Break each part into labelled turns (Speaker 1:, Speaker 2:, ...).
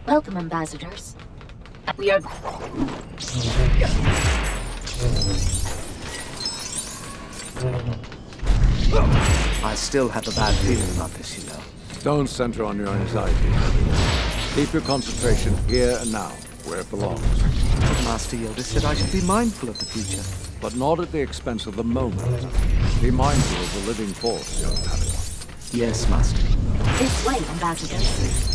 Speaker 1: Welcome, ambassadors. We are...
Speaker 2: I still have a bad feeling about this, you know.
Speaker 3: Don't center on your anxiety. Keep your concentration here and now, where it belongs.
Speaker 2: Master Yoda said I should be mindful of the future.
Speaker 3: But not at the expense of the moment. Be mindful of the living force, young Padawan.
Speaker 2: Yes, Master.
Speaker 1: This way, ambassadors.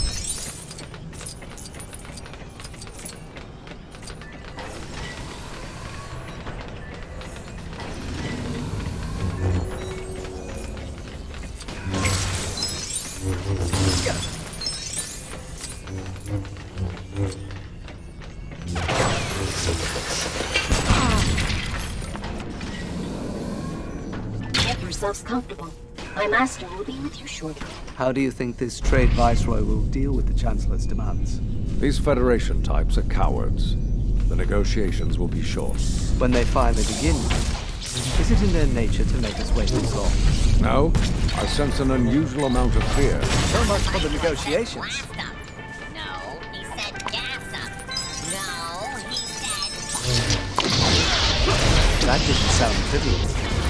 Speaker 1: Get yourselves comfortable. My master will be with you shortly.
Speaker 2: How do you think this trade viceroy will deal with the Chancellor's demands?
Speaker 3: These Federation types are cowards. The negotiations will be short.
Speaker 2: When they finally begin, is it in their nature to make us wait this long?
Speaker 3: No, I sense an unusual amount of fear.
Speaker 2: So much for the negotiations.
Speaker 4: No, he said gas up. No, he said...
Speaker 2: That didn't sound trivial.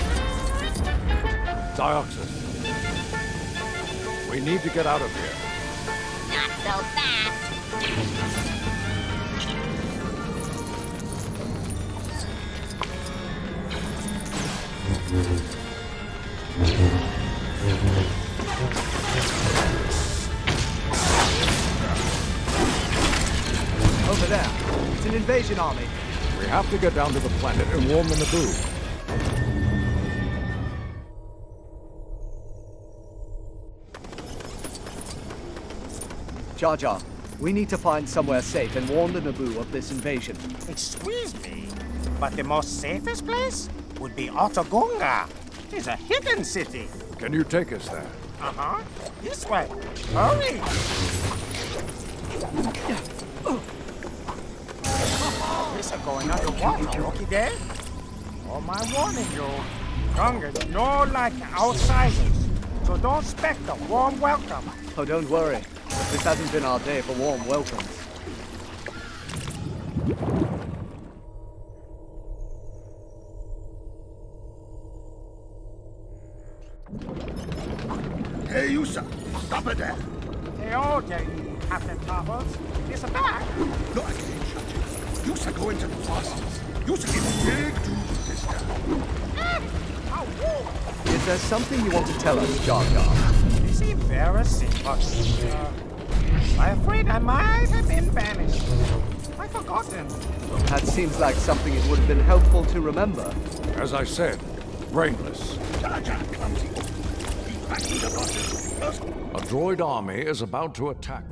Speaker 3: Dioxis. We need to get out of here.
Speaker 4: Not so fast.
Speaker 2: Over there. It's an invasion army.
Speaker 3: We have to get down to the planet and warn the Naboo.
Speaker 2: Jar Jar, we need to find somewhere safe and warn the Naboo of this invasion.
Speaker 5: Excuse me, but the most safest place would be Otogunga. It is a hidden city.
Speaker 3: Can you take us there?
Speaker 5: Uh-huh. This way. Hurry! This is going underwater, okay there? Oh, my warning you. Gungans no like outsiders, so don't expect a warm welcome.
Speaker 2: Oh, don't worry. This hasn't been our day for warm welcomes.
Speaker 6: Hey, Yusa, stop it there.
Speaker 5: Hey, oh, there, Captain Topples. It's a bag.
Speaker 6: No, I can't shut it. Yusa, go into the fastest. Yusa, get big to this time.
Speaker 2: Is there something you want to tell us, Jar Jar?
Speaker 5: It's embarrassing, but I'm afraid I might have been banished. I've forgotten.
Speaker 2: That seems like something it would have been helpful to remember.
Speaker 3: As I said, brainless.
Speaker 6: Jar Jar, clumsy. He's back to the bottom. First,
Speaker 3: A droid army is about to attack.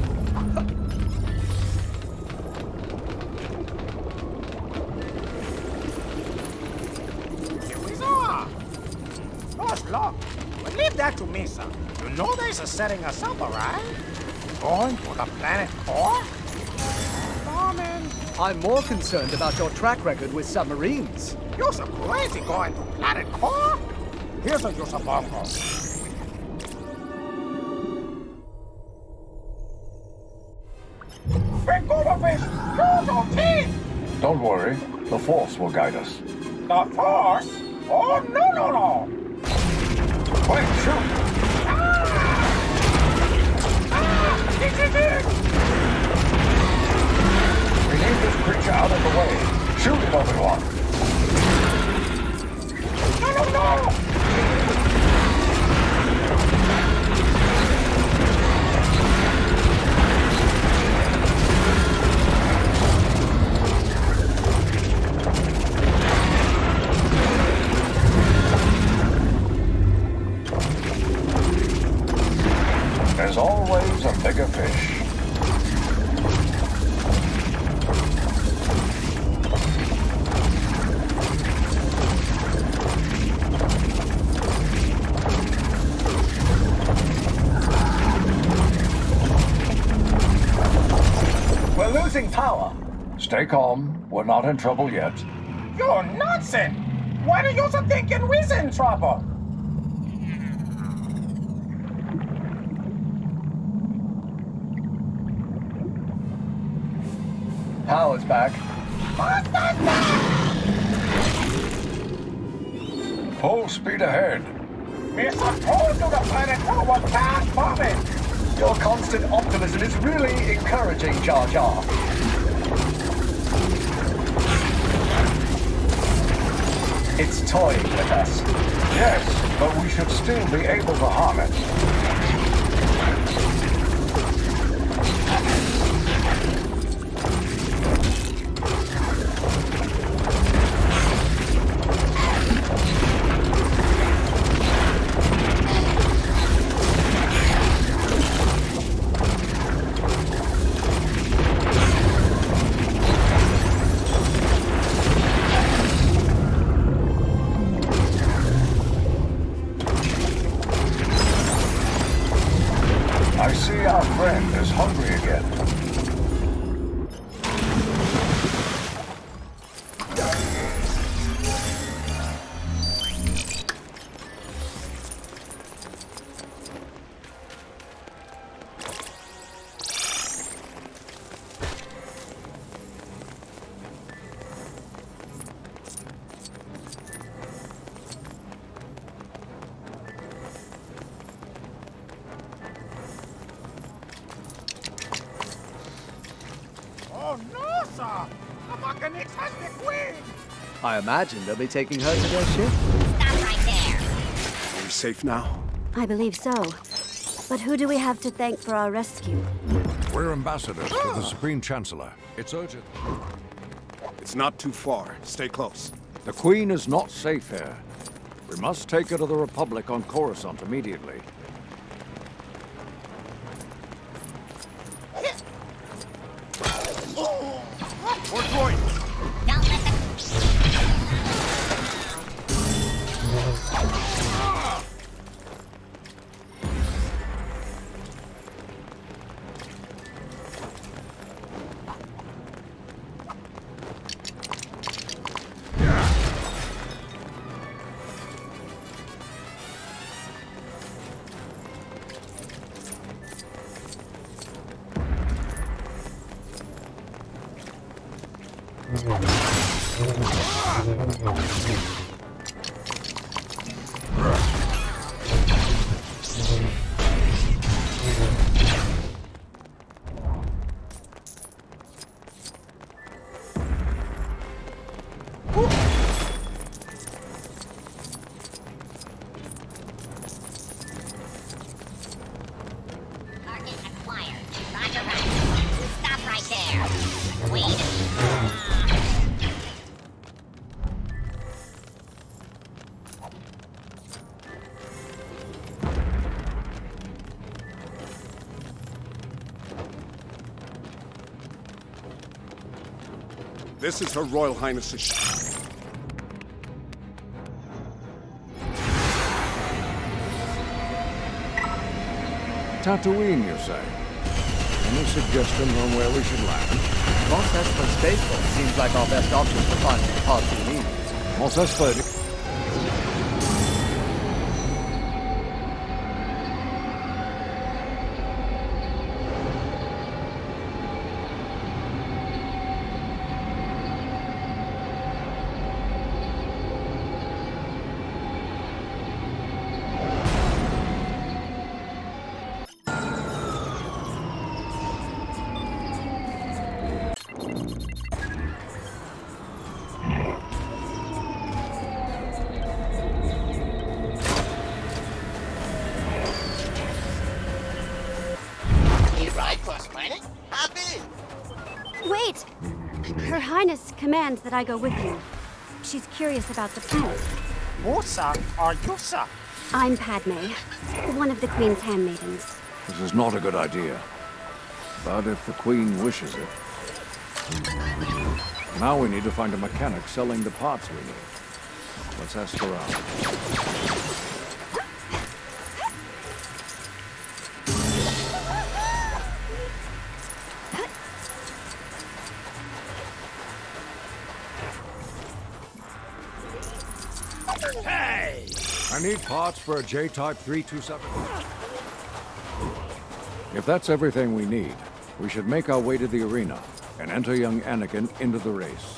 Speaker 5: Here we are. Lost luck. But leave that to me, sir. You know there's a setting us up, all right? Going to the planet core? Darling,
Speaker 2: I'm more concerned about your track record with submarines.
Speaker 5: you're so crazy going to planet core? Here's a use of bungo. Big fish! Use your teeth!
Speaker 3: Don't worry, the Force will guide us.
Speaker 5: The Force? Oh, no!
Speaker 3: Wait, shoot! We need this creature out of the way. Shoot it, Obi-Wan.
Speaker 5: No!
Speaker 3: There's always a bigger fish.
Speaker 6: we're losing power.
Speaker 3: Stay calm. We're not in trouble yet.
Speaker 5: You're nonsense! Why do you think we're in trouble?
Speaker 7: power's back.
Speaker 6: Full speed ahead.
Speaker 5: Mesa told you the planet Core was fast bombing.
Speaker 7: Your constant optimism is really encouraging, Jar Jar. It's toying with us.
Speaker 6: Yes, but we should still be able to harm it. I see our friend is hungry again.
Speaker 5: Oh no, sir! The Mechanix has the queen!
Speaker 2: I imagine they'll be taking her to their ship.
Speaker 4: Stop right there.
Speaker 6: Are we safe now?
Speaker 8: I believe so. But who do we have to thank for our rescue?
Speaker 6: We're ambassadors to the Supreme Chancellor. It's urgent.
Speaker 9: It's not too far. Stay close.
Speaker 3: The Queen is not safe here. We must take her to the Republic on Coruscant immediately.
Speaker 9: More droids!
Speaker 4: Don't let them... Target acquired. Roger, roger. Stop right there. Wait.
Speaker 9: This is Her Royal Highness's ship.
Speaker 3: Tatooine, you say? Any suggestions on where we should land?
Speaker 2: Mos Espa Spaceport seems like our best option for finding the parts we need.
Speaker 3: Mos Espa.
Speaker 8: Wait! Her Highness commands that I go with you. She's curious about the planet.
Speaker 5: Musa or Yusa?
Speaker 8: I'm Padme, one of the Queen's handmaidens.
Speaker 3: This is not a good idea. But if the Queen wishes it. Now we need to find a mechanic selling the parts we need. Let's ask around.
Speaker 5: Hey!
Speaker 3: I need parts for a J-Type 327. If that's everything we need, we should make our way to the arena. and enter young Anakin into the race.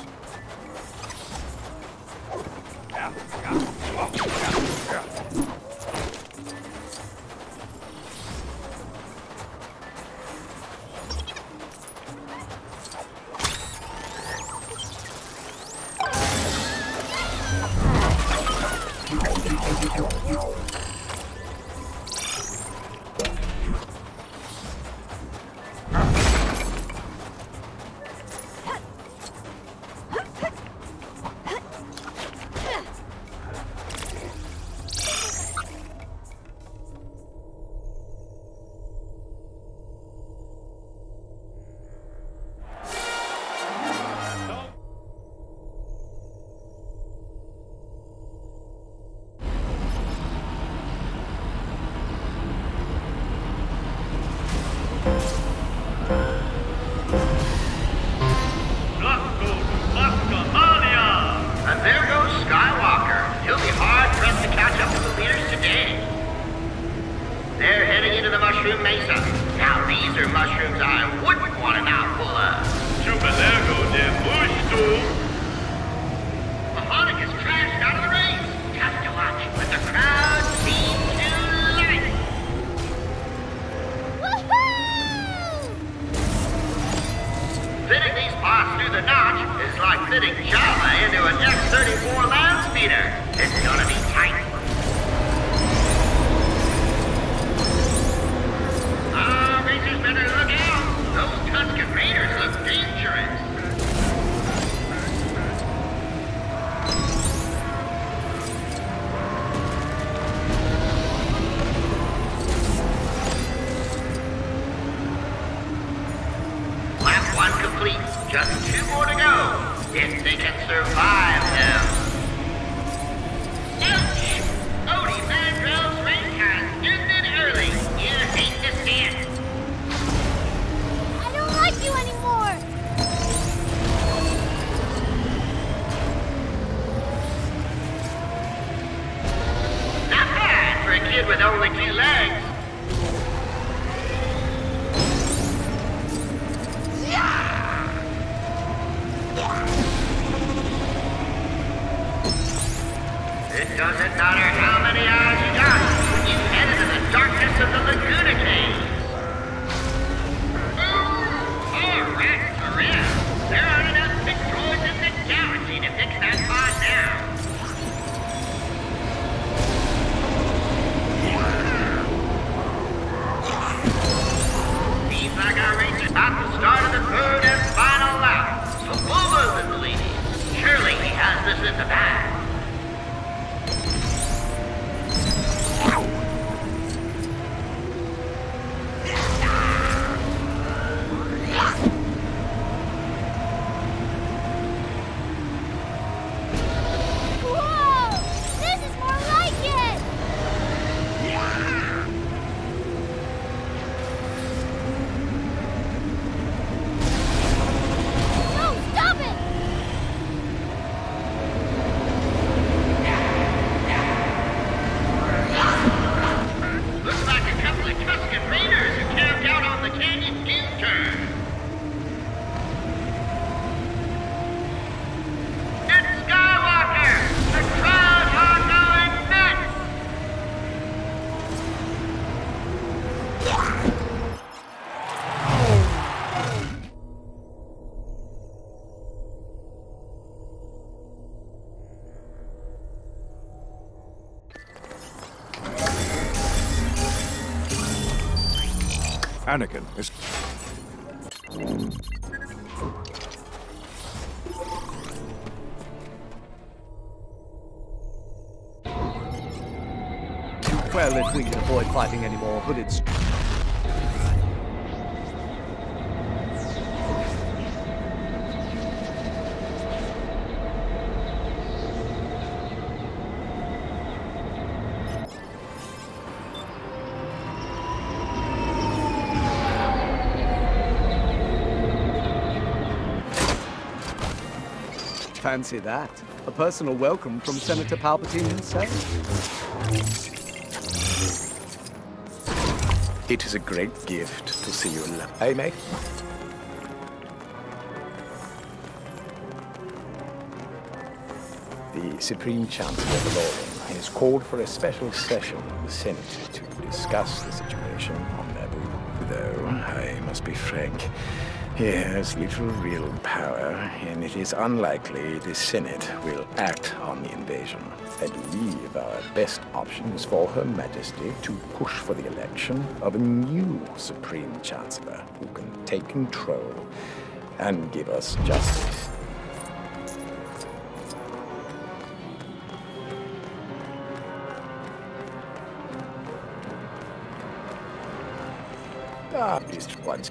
Speaker 3: Anakin is...
Speaker 2: Well, if we can avoid fighting any more hooded... Fancy that. A personal welcome from Senator Palpatine himself.
Speaker 10: It is a great gift to see you alive, eh, mate? The Supreme Chancellor Valorian has called for a special session of the Senate to discuss the situation on Naboo. Though, I must be frank, he has little real power, and it is unlikely the Senate will act on the invasion. I believe our best option is for Her Majesty to push for the election of a new Supreme Chancellor who can take control and give us justice. Just once.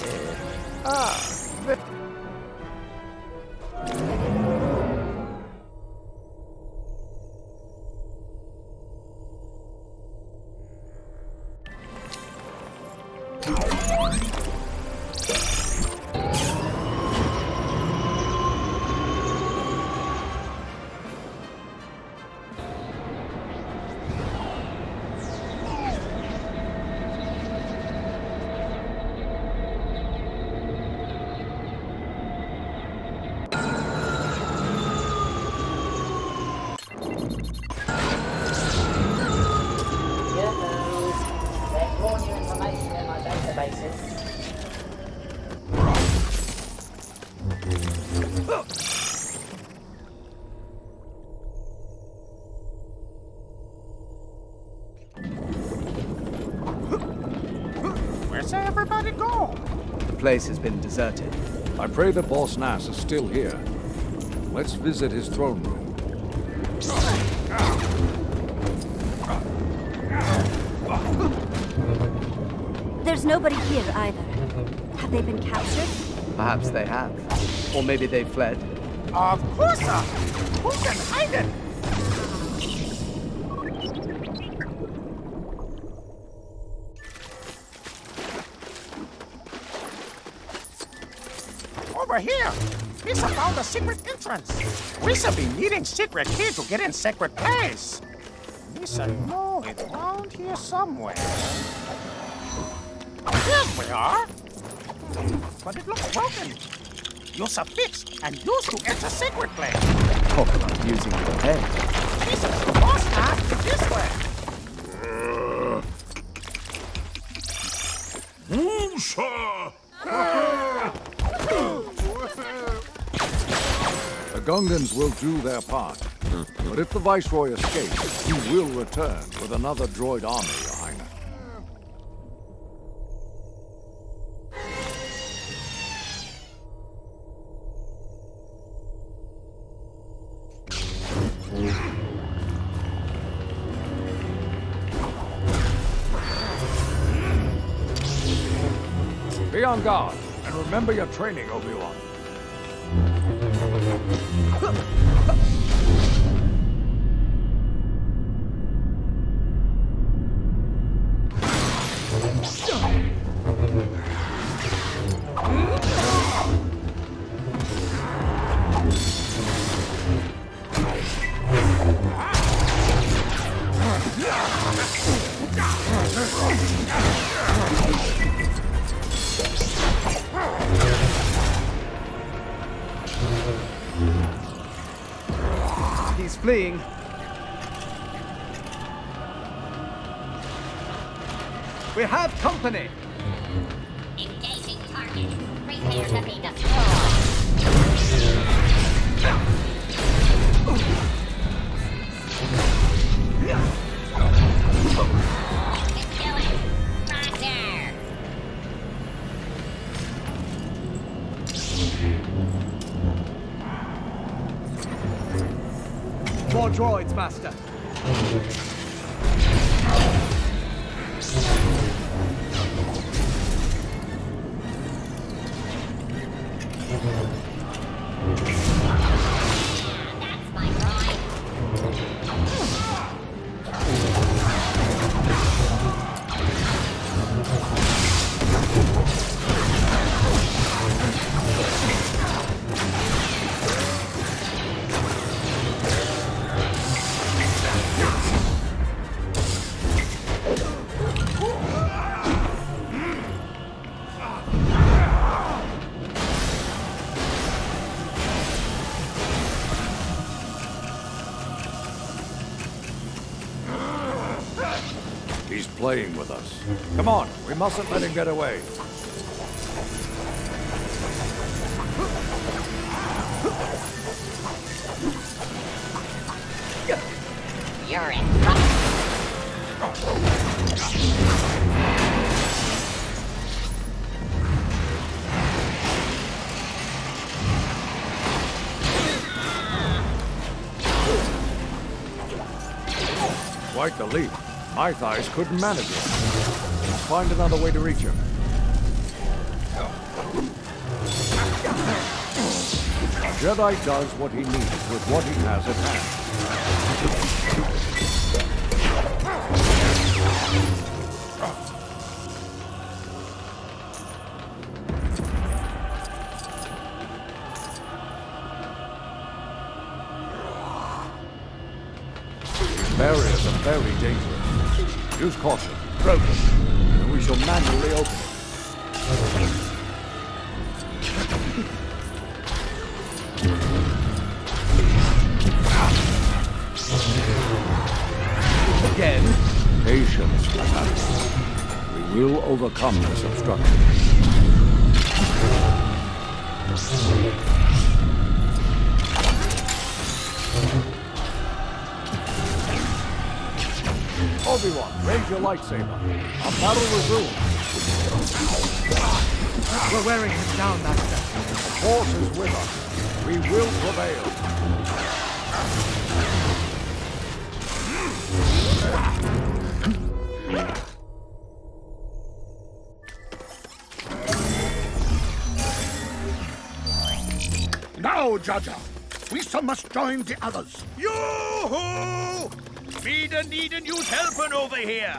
Speaker 5: Where's everybody go?
Speaker 2: The place has been deserted.
Speaker 3: I pray that Boss Nass is still here. Let's visit his throne room.
Speaker 8: There's nobody here either. Have they been captured?
Speaker 2: Perhaps they have. Or maybe they fled.
Speaker 5: Of course not! Who can hide it? Over here! Misa found a secret entrance! We should be needing secret key to get in secret place! Misa know it's around here somewhere. Here we are! But it looks broken. Use a fix and use to enter secret place.
Speaker 2: Talk about using your head.
Speaker 5: Jesus, the boss now! This way!
Speaker 6: Woosha!
Speaker 3: The Gungans will do their part. But if the Viceroy escapes, he will return with another droid army, Your Highness. Be on guard, and remember your training, Obi-Wan.
Speaker 2: He's fleeing. We have company!
Speaker 4: Engaging target. Prepare to be destroyed. Kill it. Roger.
Speaker 2: More droids, Master.
Speaker 4: That's my droid.
Speaker 3: playing with us. Come on, we mustn't let him get away.
Speaker 4: You're in trouble.
Speaker 3: Quite the leap. My thighs couldn't manage it. Let's find another way to reach him. A Jedi does what he needs with what he has at hand. Barriers are very dangerous. Use caution. Broken. And we shall manually open it.
Speaker 2: Again?
Speaker 3: Patience, perhaps. We will overcome this obstruction. Obi-Wan, raise your lightsaber. Our battle resumes.
Speaker 2: We're wearing him down, Master.
Speaker 3: The Force is with us. We will prevail.
Speaker 6: Now, Jaja, we must join the others.
Speaker 11: Yoo-hoo! We don't need a new helper over here.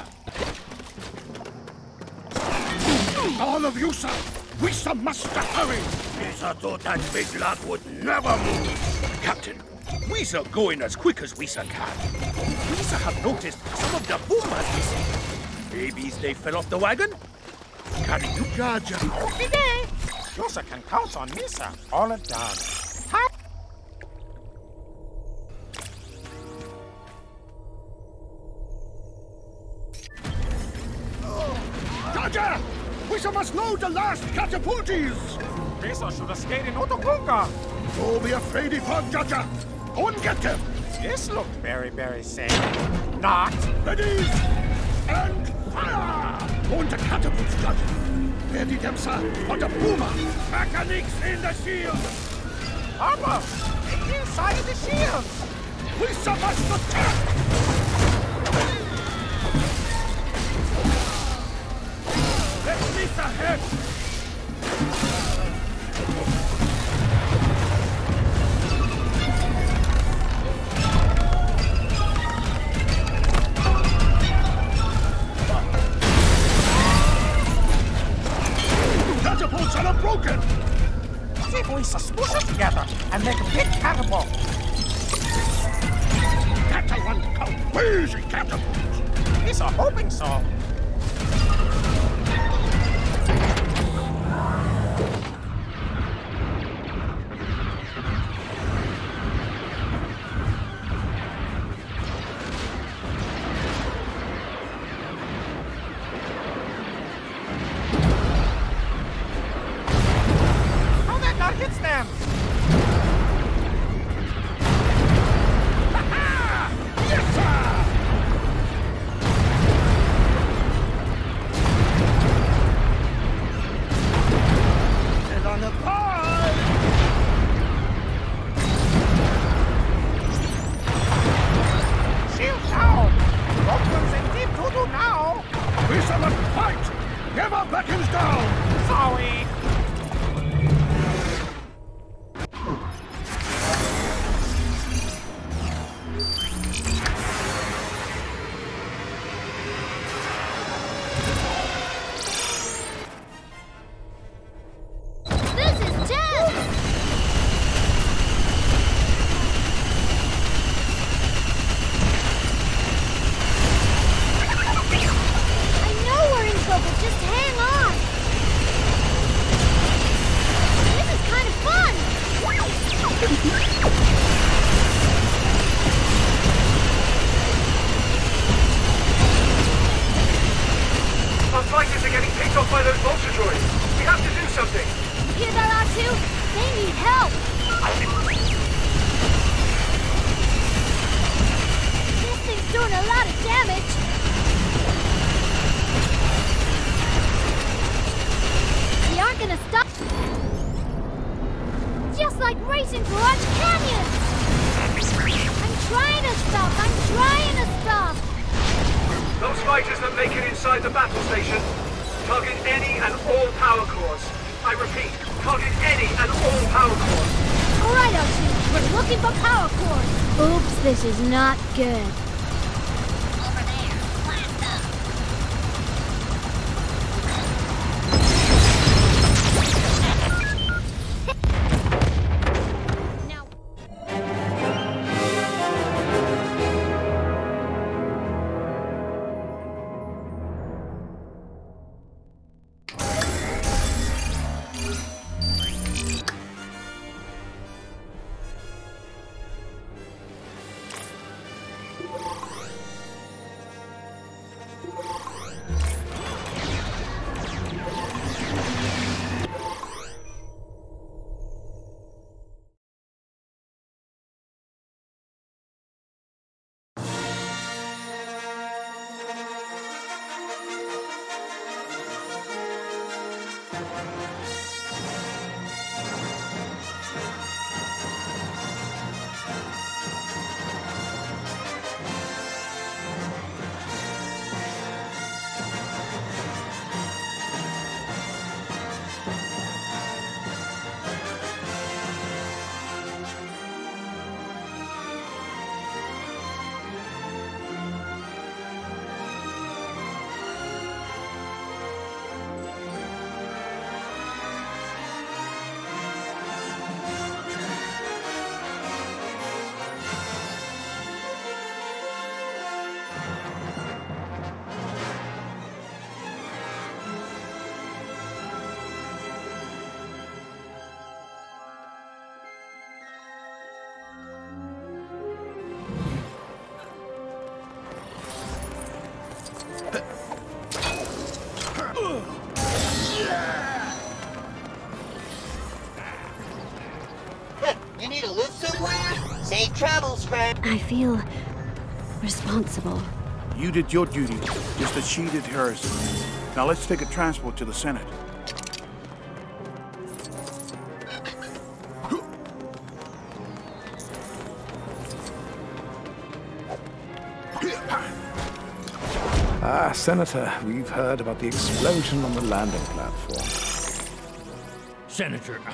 Speaker 6: All of you, sir, we must hurry.
Speaker 11: Misa thought that big lad would never move. Captain, we are going as quick as we can. We have noticed some of the boomers missing. Maybe they fell off the wagon? Can you, Jaja?
Speaker 5: You can count on me, sir. All it does.
Speaker 6: Jaja! We must load the last catapulties!
Speaker 5: Misa should have stayed in Otokunga.
Speaker 6: Don't be afraid of her, Jaja. Go and get them.
Speaker 5: This looked very, very safe. Not.
Speaker 6: Ready! And fire! On the catapults, Jaja. Ready them, sir, for the boomer.
Speaker 11: Mechanics in the shield!
Speaker 5: Papa, get inside of the shield.
Speaker 6: We must attack!
Speaker 11: Let's leap ahead!
Speaker 6: Catapults are broken!
Speaker 5: See if we smush them together and make a big catapult.
Speaker 6: Catapult, crazy catapults!
Speaker 5: He's hoping so. Hits them!
Speaker 6: Yes, sir!
Speaker 11: And on the pie!
Speaker 5: Shield down! Rockman's in deep doo-doo now!
Speaker 6: We must fight! Never backens down!
Speaker 5: Sorry!
Speaker 12: racing through Arch Canyon! I'm trying to stop! I'm trying to stop!
Speaker 7: Those fighters that make it inside the battle station, target any and all power cores. I repeat, target any and all power cores.
Speaker 12: Alright, Archie, we're looking for power cores. Oops, this is not good.
Speaker 13: You need to live somewhere? Safe travels, friend.
Speaker 8: I feel responsible.
Speaker 6: You did your duty, just as she did hers. Now let's take a transport to the Senate.
Speaker 10: Ah, Senator, we've heard about the explosion on the landing platform.
Speaker 11: Senator.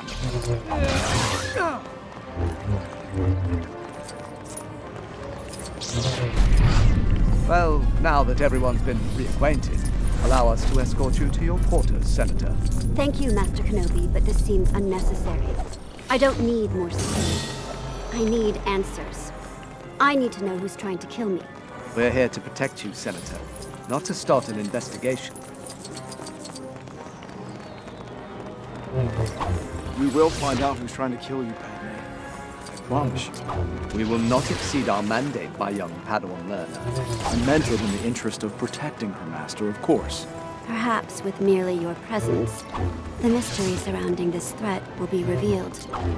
Speaker 2: Well, now that everyone's been reacquainted, allow us to escort you to your quarters, Senator.
Speaker 8: Thank you, Master Kenobi, but this seems unnecessary. I don't need more security. I need answers. I need to know who's trying to kill me.
Speaker 2: We're here to protect you, Senator, not to start an investigation.
Speaker 9: We will find out who's trying to kill you, Padme. I promise you.
Speaker 2: We will not exceed our mandate, my young Padawan learner.
Speaker 9: I meant it in the interest of protecting her master, of course.
Speaker 8: Perhaps with merely your presence, the mystery surrounding this threat will be revealed.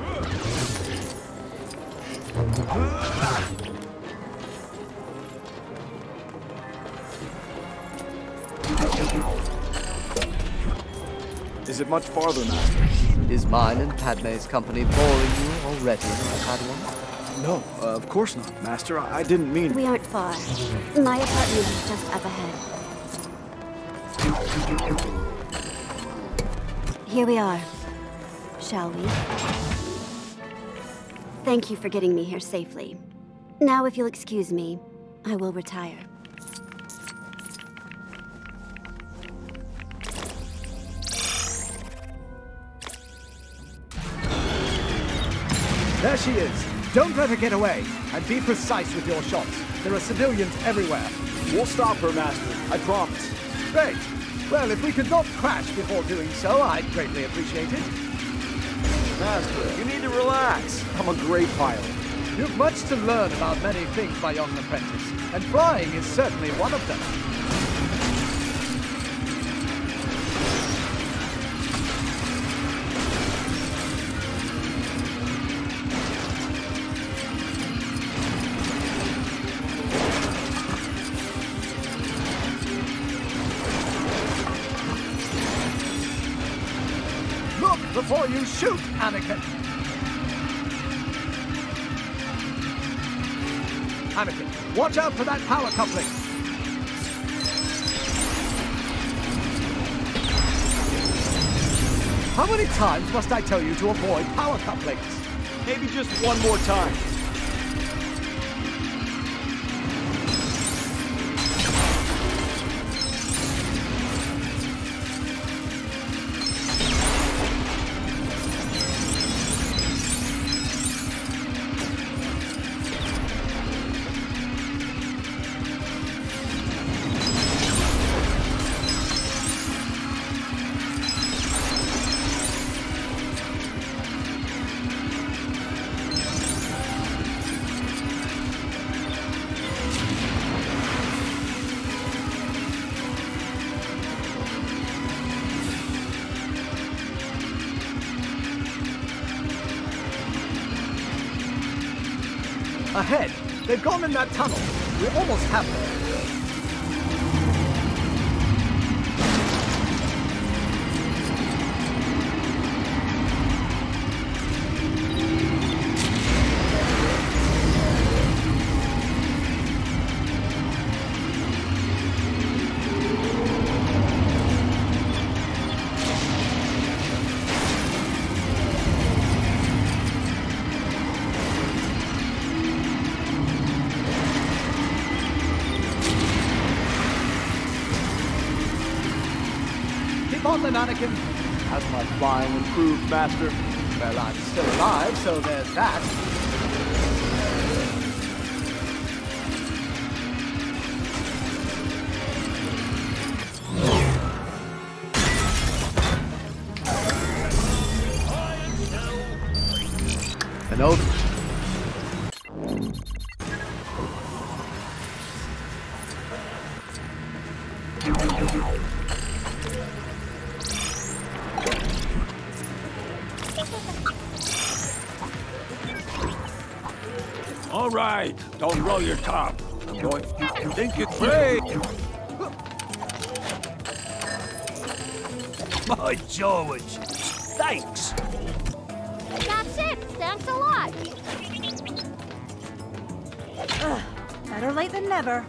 Speaker 9: Is it much farther, Master?
Speaker 2: Is mine and Padme's company boring you already, my Padawan?
Speaker 9: No, of course not, Master. I didn't mean...
Speaker 8: We aren't far. My apartment is just up ahead. Here we are. Shall we? Thank you for getting me here safely. Now, if you'll excuse me, I will retire.
Speaker 14: There she is. Don't let her get away, and be precise with your shots. There are civilians everywhere.
Speaker 9: We'll stop her, Master. I promise.
Speaker 14: Great. Well, if we could not crash before doing so, I'd greatly appreciate it.
Speaker 9: Master, you need to relax. I'm a great pilot.
Speaker 14: You've much to learn about many things, my young apprentice, and flying is certainly one of them. Look before you shoot, Anakin! Anakin. Watch out for that power coupling. How many times must I tell you to avoid power couplings?
Speaker 9: Maybe just one more time.
Speaker 14: Ahead! They've gone in that tunnel. We almost have them. On then, Anakin.
Speaker 9: Has my flying improved, Master?
Speaker 14: Well, I'm still alive, so there's that.
Speaker 2: An old...
Speaker 11: All right, don't roll your top. I'm going to think it's great. My George, thanks.
Speaker 12: That's it. Thanks a lot.
Speaker 15: Better late than never.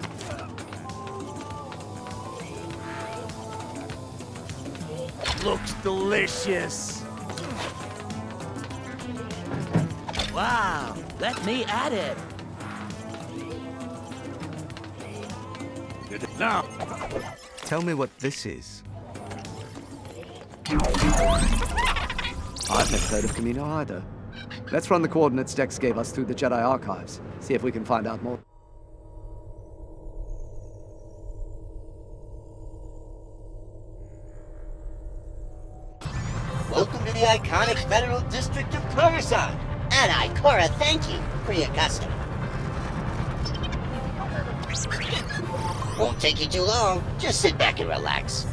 Speaker 11: Looks delicious.
Speaker 16: Wow, let me at it.
Speaker 11: Now,
Speaker 2: tell me what this is. I've never heard of Camino either. Let's run the coordinates Dex gave us through the Jedi archives. See if we can find out more.
Speaker 13: Welcome to the iconic Federal District of Coruscant. And I, Cora, thank you for your custom. Won't take you too long. Just sit back and relax.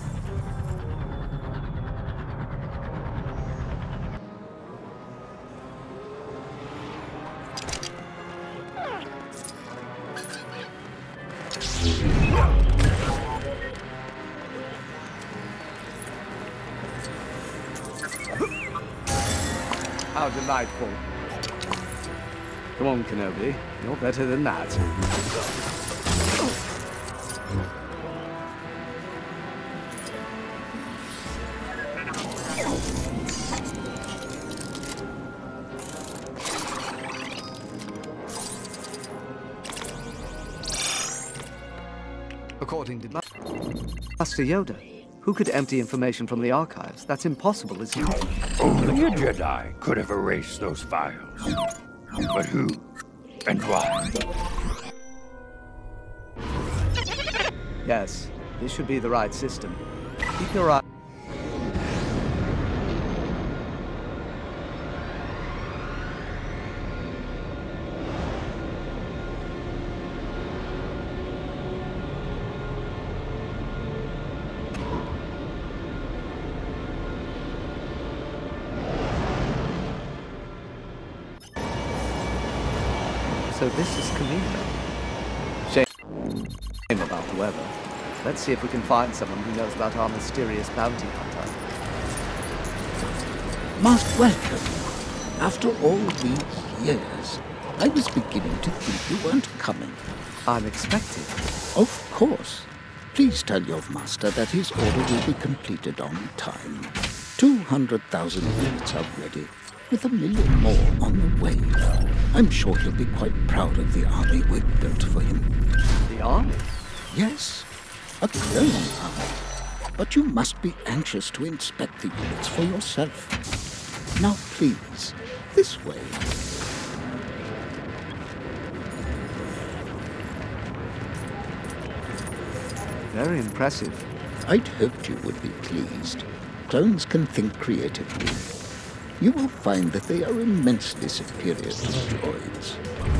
Speaker 2: How delightful. Come on, Kenobi. You're better than that. According to Master Yoda, who could empty information from the archives? That's impossible, isn't it?
Speaker 11: Only a Jedi could have erased those files. But who and why?
Speaker 2: Yes, this should be the right system. Keep your eye... So this is Camino. Shame about the weather. Let's see if we can find someone who knows about our mysterious bounty hunter.
Speaker 17: Most welcome. After all these years. I was beginning to think you weren't coming.
Speaker 2: I'm expected.
Speaker 17: Of course. Please tell your master that his order will be completed on time. 200,000 units are ready, with 1 million more on the way. I'm sure he'll be quite proud of the army we've built for him.
Speaker 2: The army?
Speaker 17: Yes, a clone army. But you must be anxious to inspect the units for yourself. Now please, this way.
Speaker 2: Very impressive.
Speaker 17: I'd hoped you would be pleased. Clones can think creatively. You will find that they are immensely superior to droids.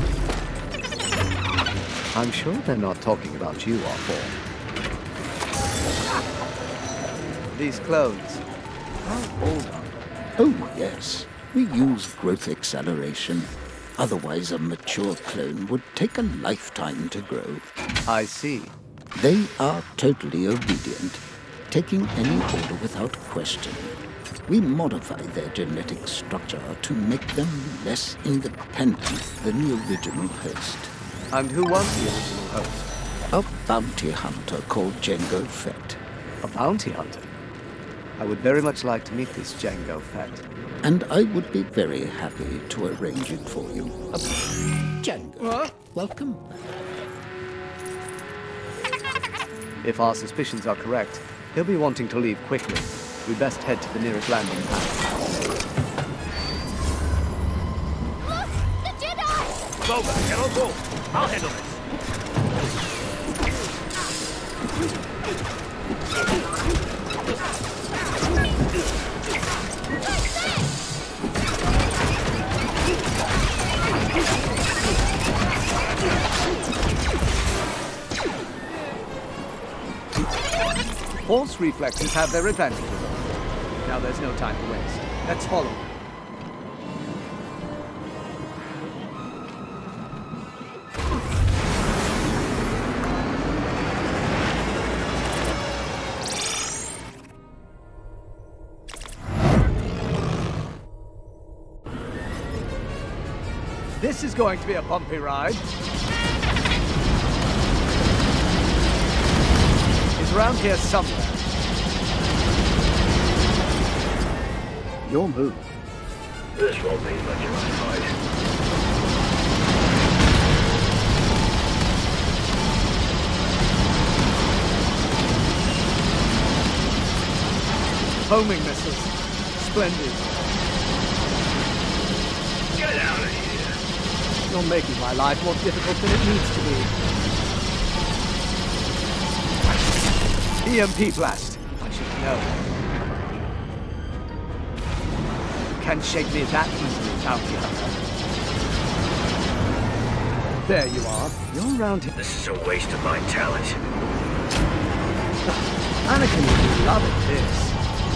Speaker 2: I'm sure they're not talking about you, R4. These clones, how old are they?
Speaker 17: Oh, yes. We use growth acceleration. Otherwise, a mature clone would take a lifetime to grow.
Speaker 2: I see.
Speaker 17: They are totally obedient, taking any order without question. We modify their genetic structure to make them less independent than the original host.
Speaker 2: And who was the original host?
Speaker 17: A bounty hunter called Jango Fett.
Speaker 2: A bounty hunter? I would very much like to meet this Jango Fett.
Speaker 17: And I would be very happy to arrange it for you. Jango, welcome back.
Speaker 2: If our suspicions are correct, he'll be wanting to leave quickly. We best head to the nearest landing pad.
Speaker 12: Look! The Jedi!
Speaker 11: Boba, get on board. I'll handle this.
Speaker 2: Force reflexes have their advantages. Now there's no time to waste. Let's follow. This is going to be a bumpy ride. He's around here somewhere. Your move.
Speaker 11: This won't be much of a fight.
Speaker 2: Homing missiles. Splendid.
Speaker 11: Get out of here.
Speaker 2: You're making my life more difficult than it needs to be. EMP blast. I should know. Can't shake me that easily, bounty hunter. There you are. You're around here.
Speaker 11: This is a waste of my talent.
Speaker 2: Anakin will be loving this.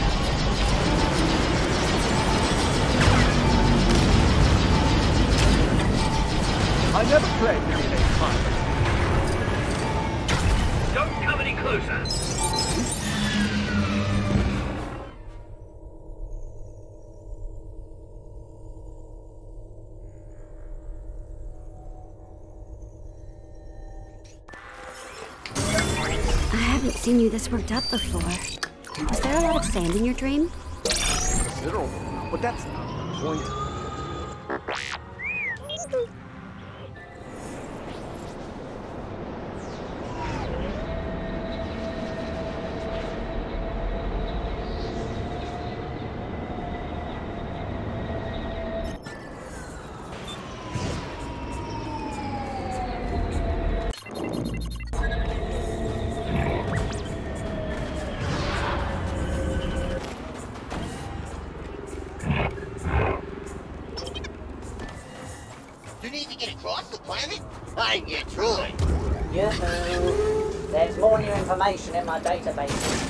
Speaker 2: I never played with a pilot.
Speaker 7: Don't come any closer.
Speaker 8: I haven't seen you this worked up before. Was there a lot of sand in your dream?
Speaker 9: Considerable, but that's not the point.
Speaker 13: You need to get across the planet? I'm your droid.
Speaker 18: Yoo-hoo. There's more new information in my database.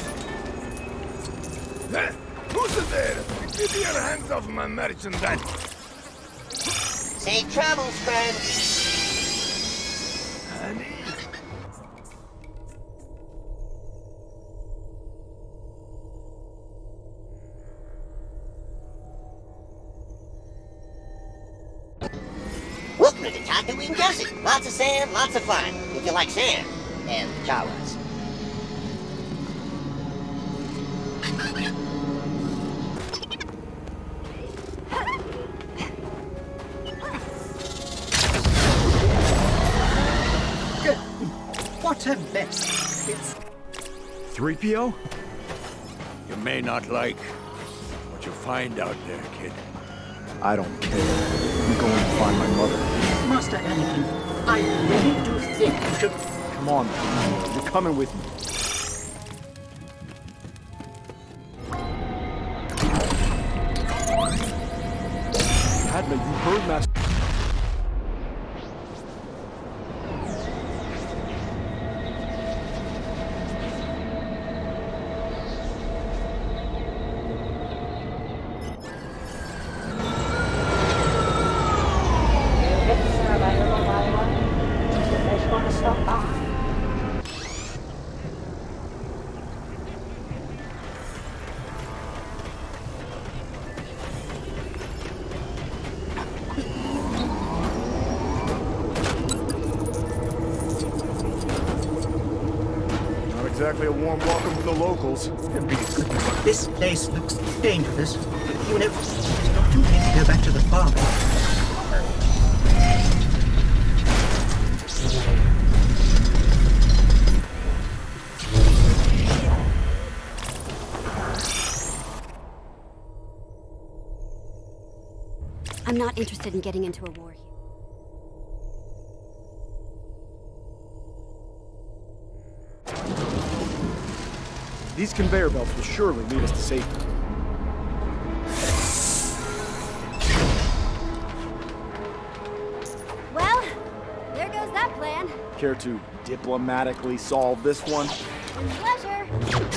Speaker 6: Who's in there? Keep your hands off my merchandise.
Speaker 13: Safe travels, friend. open it to Taka, we can guess it. Lots of sand, lots of fun. If you like sand. And Jawas.
Speaker 19: What a mess. It's
Speaker 3: 3PO?
Speaker 11: You may not like what you find out there, kid.
Speaker 9: I don't care. I'm going to find my mother.
Speaker 19: Master Anakin, I really do think you should...
Speaker 9: Come on, man. You're coming with me. Padme, you heard Master...
Speaker 14: Exactly a warm welcome from the locals.
Speaker 19: This place looks dangerous. You know, it's not too late to go back to the farm.
Speaker 8: I'm not interested in getting into a war here.
Speaker 14: These conveyor belts will surely lead us to safety.
Speaker 8: Well, there goes that plan.
Speaker 14: Care to diplomatically solve this one?
Speaker 8: With pleasure.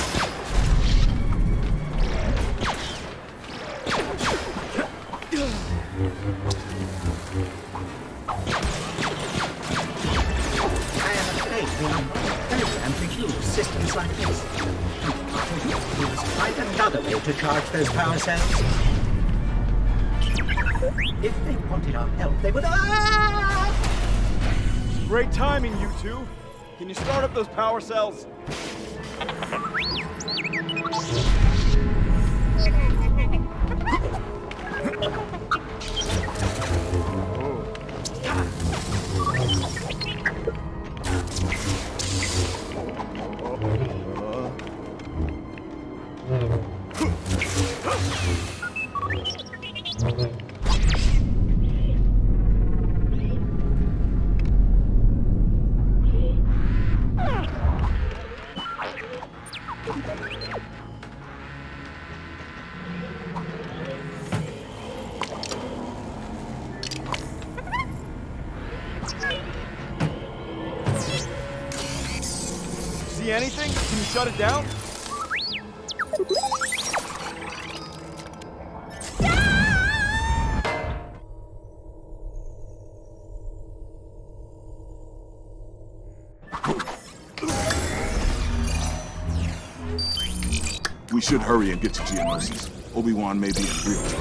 Speaker 19: I am afraid we are not programmed to use systems like this. Use quite another way to charge those power cells. If they wanted our help, they would...
Speaker 14: Great timing, you two. Can you start up those power cells? See anything? Can you shut it down?
Speaker 6: We should hurry and get to Geonosis. Obi-Wan may be in real trouble.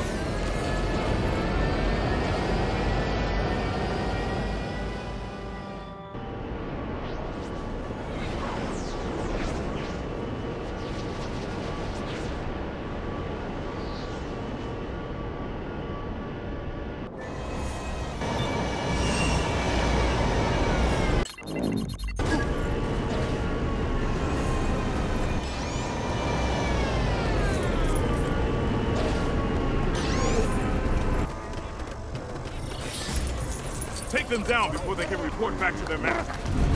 Speaker 20: Take them down before they can report back to their master.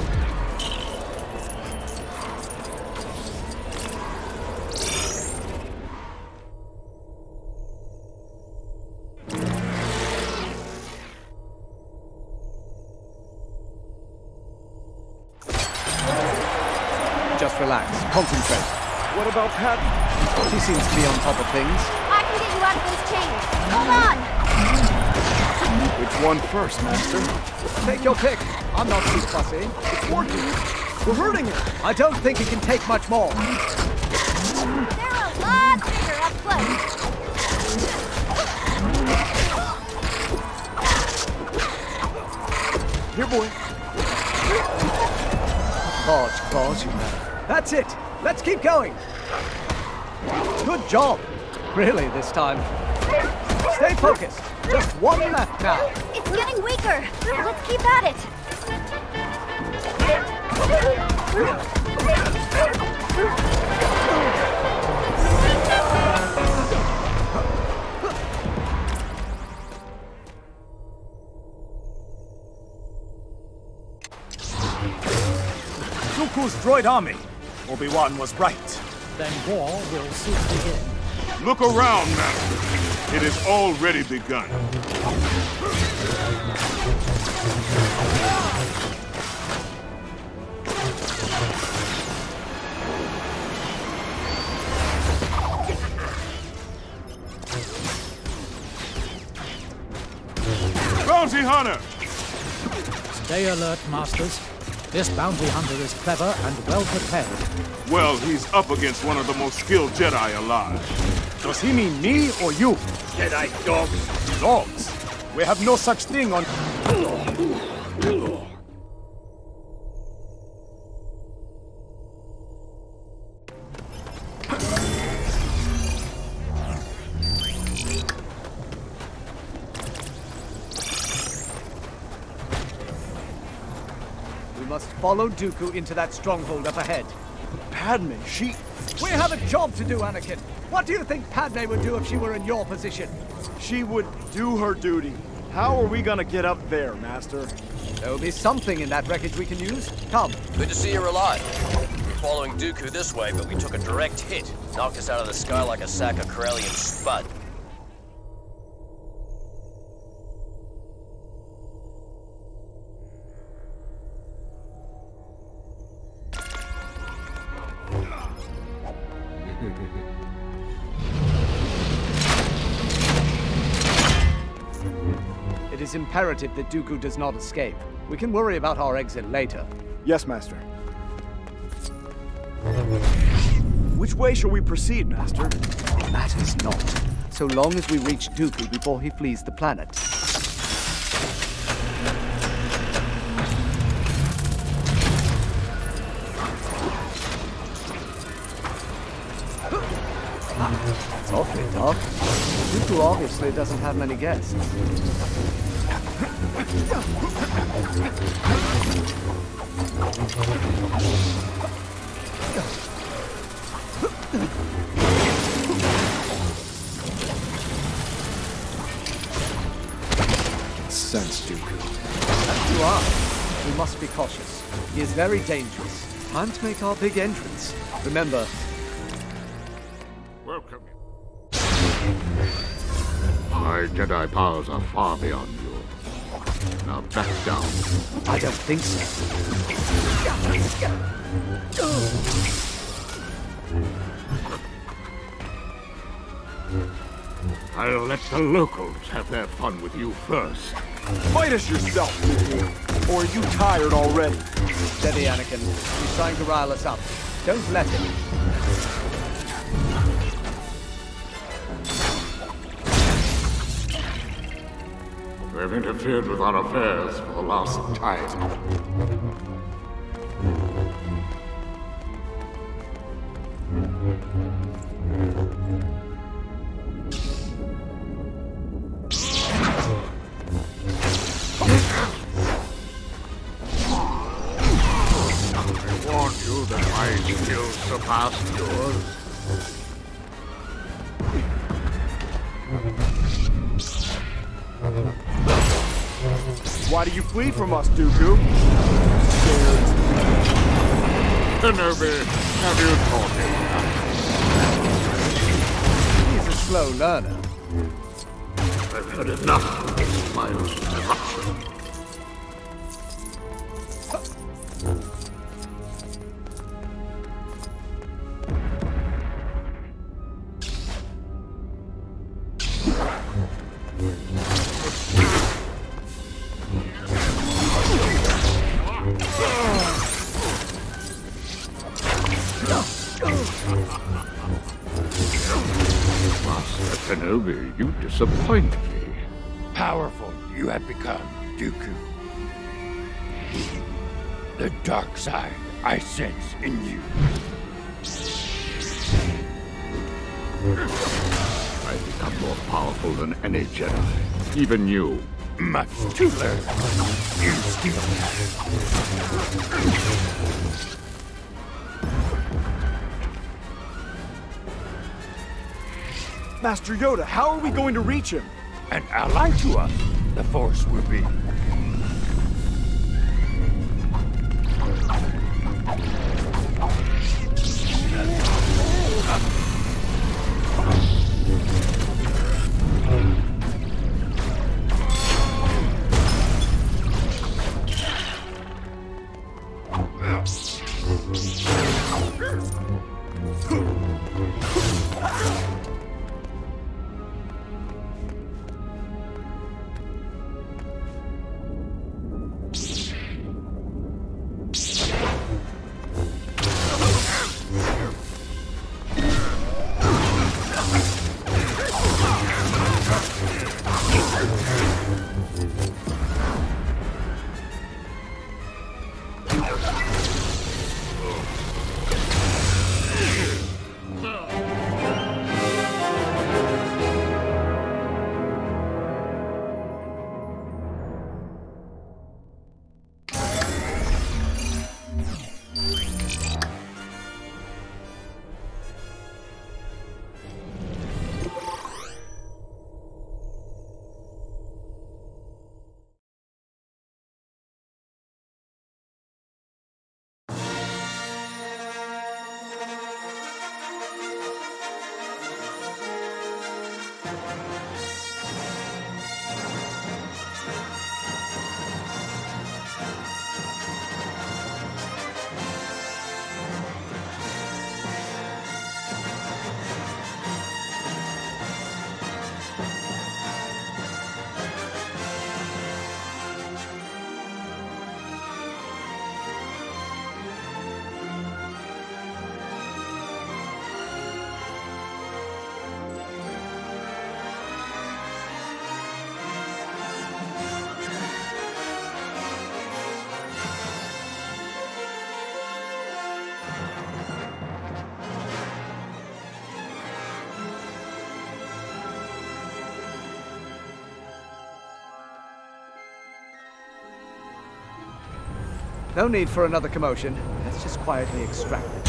Speaker 2: Just relax. Concentrate.
Speaker 14: What about Padme?
Speaker 2: She seems to be on top of things.
Speaker 8: I can get you out of those chains. Hold on!
Speaker 14: Which one first, Master?
Speaker 2: Take your pick. I'm not too fussy. It's working. We're hurting it. I don't think it can take much more.
Speaker 8: They're a lot bigger up close.
Speaker 14: course you have. That's it. Let's keep going. Good job. Really, this time. Stay focused. Just one left now.
Speaker 8: It's getting weaker. Let's keep at it.
Speaker 14: Dooku's droid army. Obi-Wan was right.
Speaker 9: Then war will soon begin.
Speaker 20: Look around, Master. It has already begun. Bounty Hunter!
Speaker 9: Stay alert, Masters. This bounty hunter is clever and well prepared.
Speaker 20: Well, he's up against one of the most skilled Jedi alive.
Speaker 14: Does he mean me or you?
Speaker 11: Jedi dogs.
Speaker 14: Dogs? We have no such thing on... We must follow Dooku into that stronghold up ahead.
Speaker 9: Padme, she...
Speaker 14: We have a job to do, Anakin. What do you think Padme would do if she were in your position?
Speaker 9: She would do her duty. How are we gonna get up there, Master?
Speaker 2: There will be something in that wreckage we can use. Come.
Speaker 21: Good to see you're alive. We're following Dooku this way, but we took a direct hit. Knocked us out of the sky like a sack of Corellian spud.
Speaker 2: It is imperative that Dooku does not escape. We can worry about our exit later.
Speaker 9: Yes, Master. Which way shall we proceed, Master?
Speaker 2: It matters not, so long as we reach Dooku before he flees the planet. It's awfully dark. Dooku obviously doesn't have many guests.
Speaker 9: Sense, Dooku.
Speaker 2: As you are. We must be cautious. He is very dangerous. Can't make our big entrance. Remember...
Speaker 20: Welcome.
Speaker 3: My Jedi powers are far beyond you. Now back down.
Speaker 2: I don't think so.
Speaker 3: I'll let the locals have their fun with you first.
Speaker 9: Fight us yourself, Dooku. Or are you tired already?
Speaker 2: Steady, Anakin. He's trying to rile us up. Don't let him.
Speaker 3: They've interfered with our affairs for the last time. I warned you that my skills surpassed yours.
Speaker 9: Why do you flee from us, Dooku?
Speaker 3: Kenobi, have you taught him?
Speaker 2: He's a slow learner.
Speaker 3: I've had enough of this mindless destruction. Master Kenobi, you disappoint me.
Speaker 11: Powerful you have become, Dooku. The dark side
Speaker 6: I sense in you. I've become more powerful than any Jedi. Even you. Much to learn. You still
Speaker 14: Master Yoda, how are we going to reach him?
Speaker 6: An ally to us, the Force will be.
Speaker 2: No need for another commotion. Let's just quietly extract it.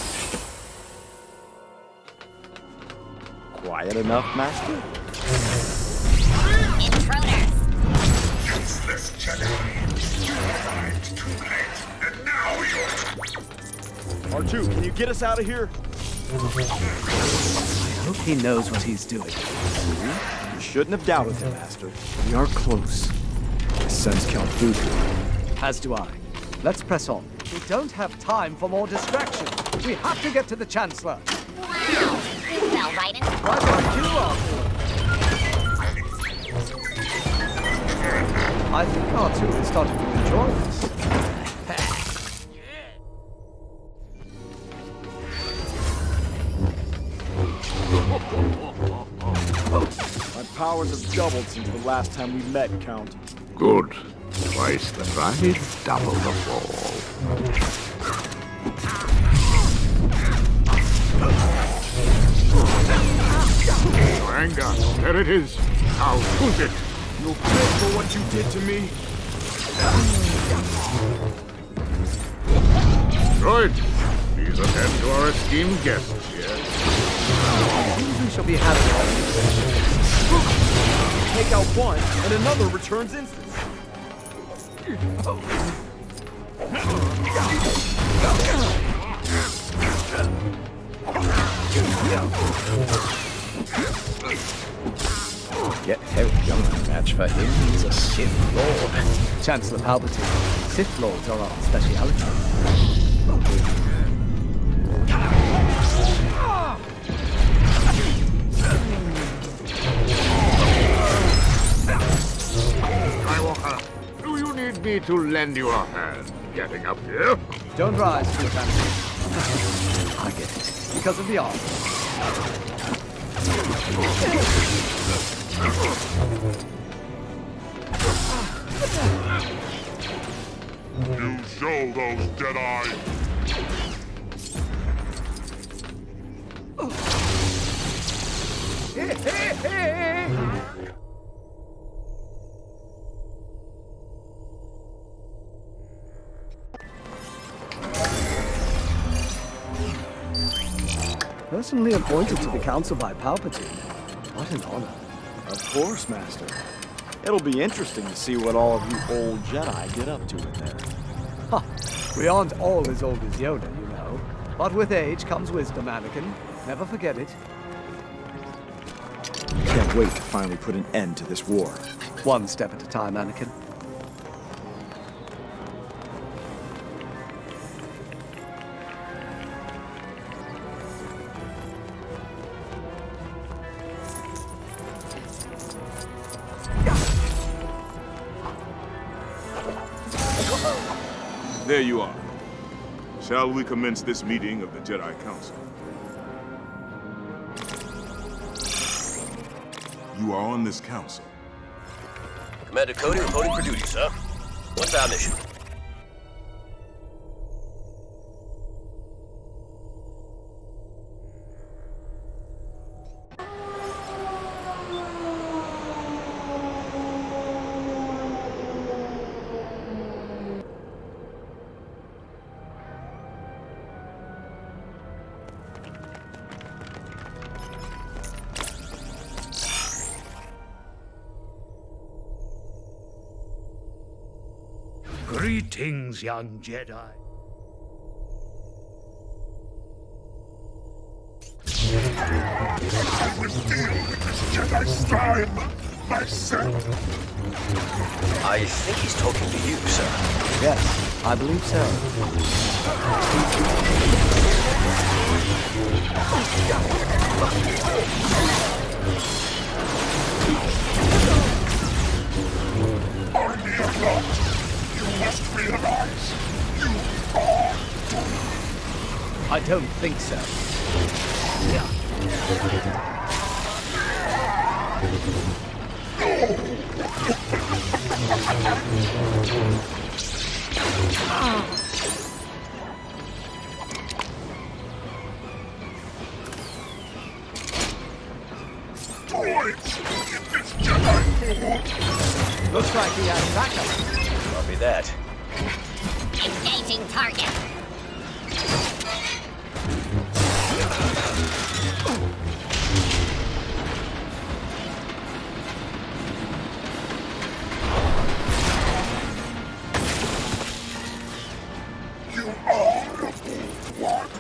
Speaker 10: Quiet enough, Master?
Speaker 4: Intruders!
Speaker 6: Useless Jedi. You arrived too late, and now you're...
Speaker 14: R2, can you get us out of here?
Speaker 2: I hope he knows what he's doing.
Speaker 14: You shouldn't have doubted him, Master. We are close. I sense Count Dooku.
Speaker 2: As do I. Let's press on. We don't have time for more distraction. We have to get to the Chancellor.
Speaker 4: Wow! You fell right in.
Speaker 2: Right on cue, R2. I think R2 is starting to enjoy this.
Speaker 14: My powers have doubled since the last time we met, Count.
Speaker 6: Good. Twice the ride, double the fall. Anger, there it is. Now choose it.
Speaker 14: You'll pay for what you did to me.
Speaker 6: Droid, please attend to our esteemed guests here.
Speaker 2: We shall be having all these.
Speaker 14: Take out one, and another returns instantly.
Speaker 10: Get help, young match for him. He's a Sith Lord.
Speaker 2: Chancellor Palpatine. Sith Lords are our speciality.
Speaker 6: Skywalker, do you need me to lend you a hand getting up here?
Speaker 2: Don't rise, Lieutenant. I get it. Because of the arm.
Speaker 20: You show those Jedi
Speaker 14: Personally appointed to the council by Palpatine. What an honor.
Speaker 1: Of course, Master. It'll be interesting to see what all of you old Jedi get up to in there.
Speaker 14: Ha! We aren't all as old as Yoda, you know. But with age comes wisdom, Anakin. Never forget it.
Speaker 1: Can't wait to finally put an end to this war.
Speaker 2: One step at a time, Anakin.
Speaker 20: There you are. Shall we commence this meeting of the Jedi Council? You are on this council.
Speaker 21: Commander Cody reporting for duty, sir. What's our mission?
Speaker 11: Greetings, young Jedi.
Speaker 6: I will deal with this Jedi slime myself.
Speaker 21: I think he's talking to you, sir.
Speaker 2: Yes, I believe so.
Speaker 6: Army of Lot, you must realize you are doomed.
Speaker 14: I don't think so.
Speaker 6: Droids, get this Jedi forward.
Speaker 14: Looks like he has backup.
Speaker 21: Copy that.
Speaker 4: Engaging target.
Speaker 6: You are what?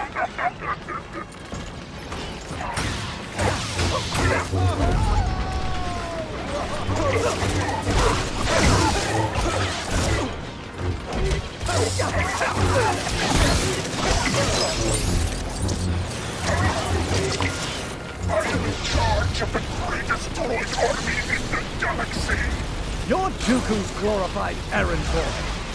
Speaker 6: I am in charge of the greatest droid army in the galaxy.
Speaker 14: You're Dooku's glorified errand boy.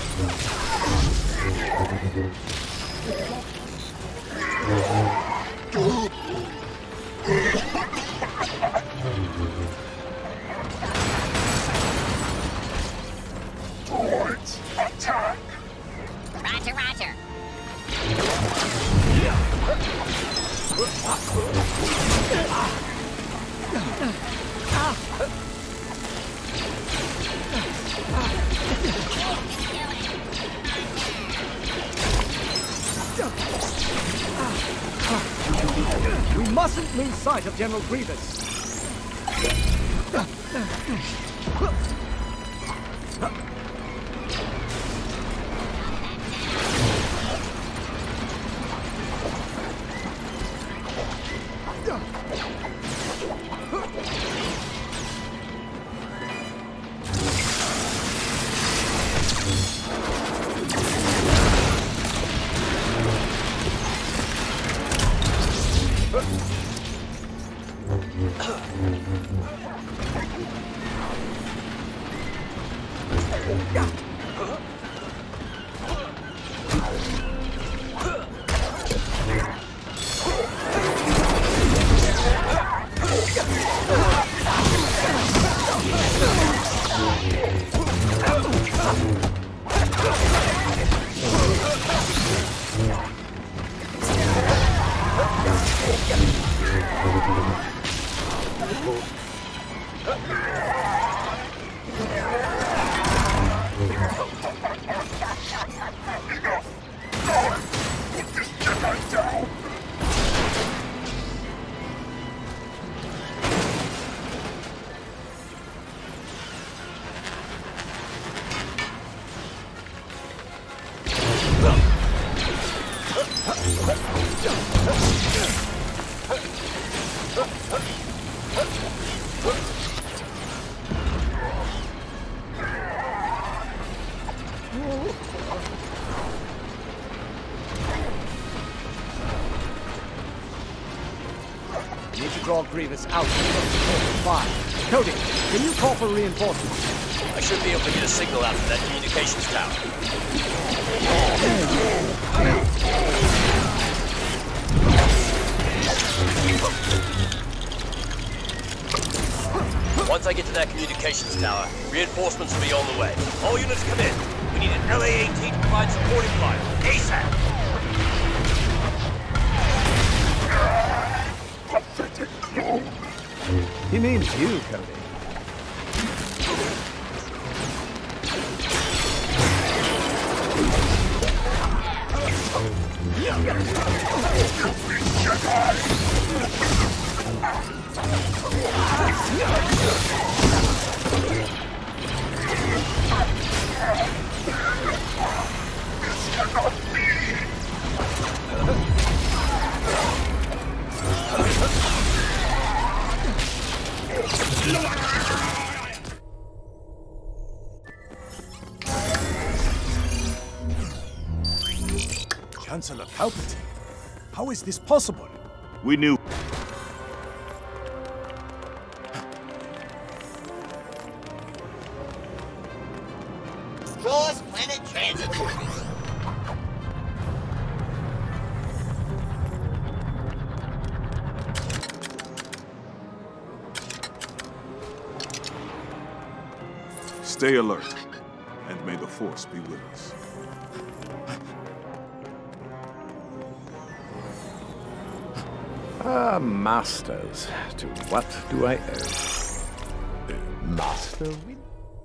Speaker 6: Droids, attack!
Speaker 4: Roger, roger.
Speaker 14: We mustn't lose sight of General Grievous. draw Grievous out of fire. Cody, can you call for reinforcements?
Speaker 21: I should be able to get a signal out from that communications tower. Once I get to that communications tower, reinforcements will be on the way. All units come in. We need an LA-18 to provide supporting fire. ASAP!
Speaker 14: He means you, Cody.
Speaker 11: Chancellor Palpatine, how is this possible?
Speaker 20: We knew.
Speaker 13: Cross-planet transit.
Speaker 20: Stay alert, and may the Force be with us.
Speaker 10: Masters, to what do I owe? Master Win?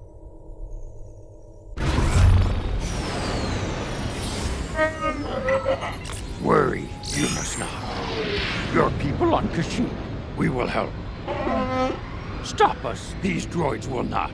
Speaker 6: Worry, you must not. Your people on Kashyyyk, we will help. Stop us, these droids will not.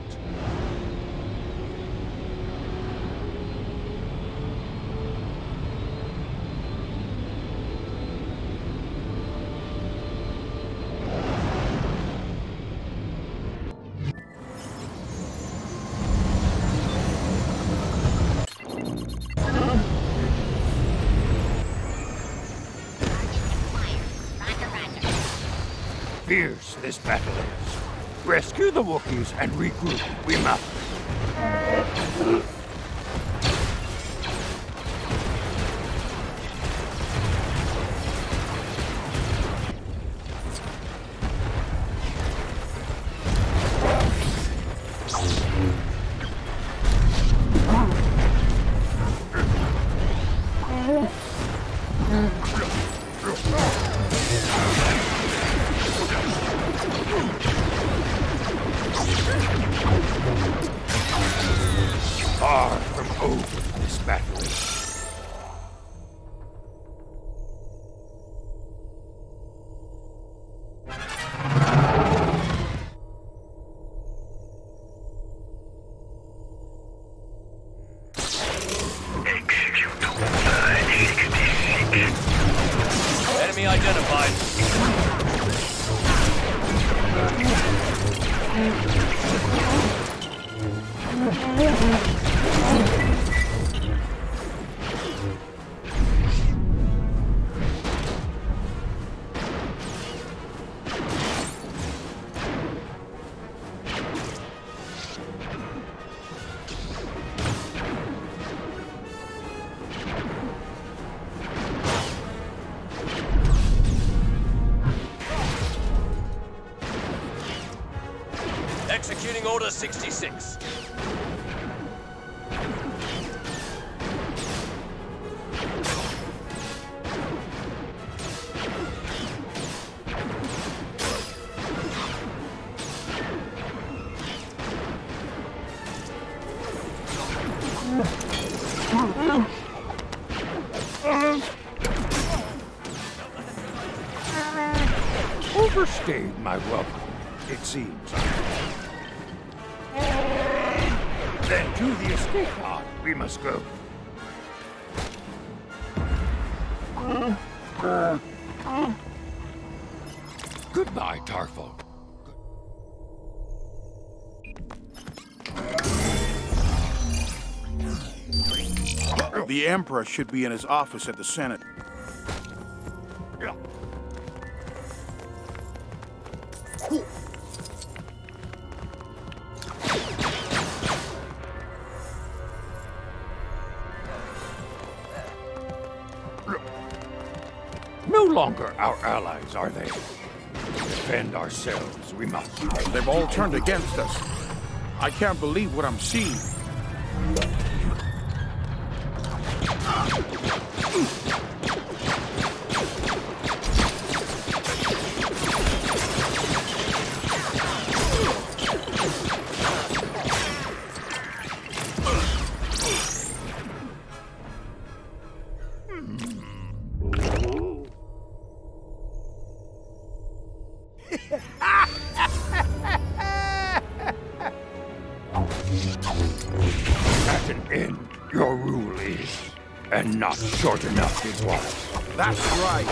Speaker 6: Fierce this battle is. Rescue the Wookiees and regroup. We must. Far from over this battle.
Speaker 21: Enemy identified. Executing Order 66.
Speaker 6: Overstayed my welcome, it seems. Then to the escape pod we must go. Goodbye, Tarful.
Speaker 11: The Emperor should be in his office at the Senate.
Speaker 6: longer our allies, are they? To defend ourselves, we must.
Speaker 20: They've all turned against us. I can't believe what I'm seeing.
Speaker 6: At an end, your rule is, and not short enough it was.
Speaker 20: That's right.